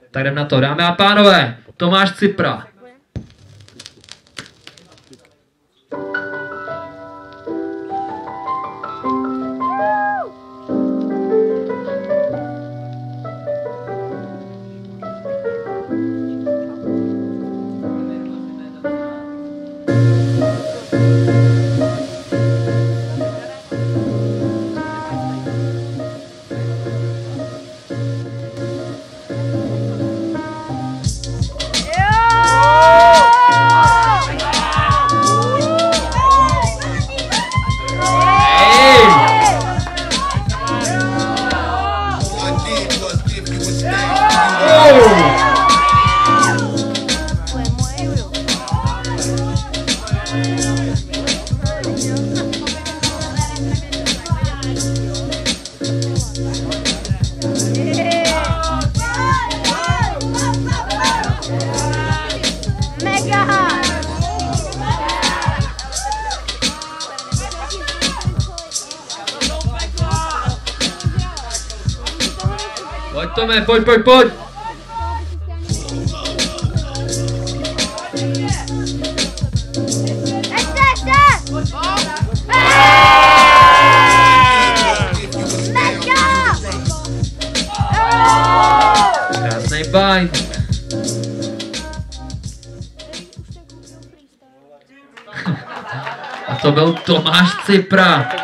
Tak jdem na to, dámy a pánové, Tomáš Cipra. Pojď Tome, pojď. Krásnej bajn. A to byl Tomáš Cipra.